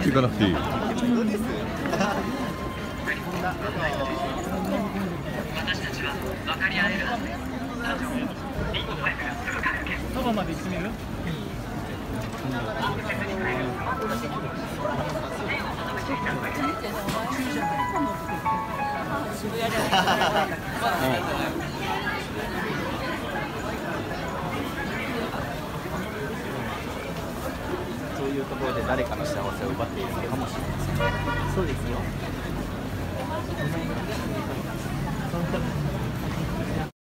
ち行かなくていい。 そばまで行ってみる？ そういうところで誰かの幸せを奪っているのかもしれません。 そうですよ。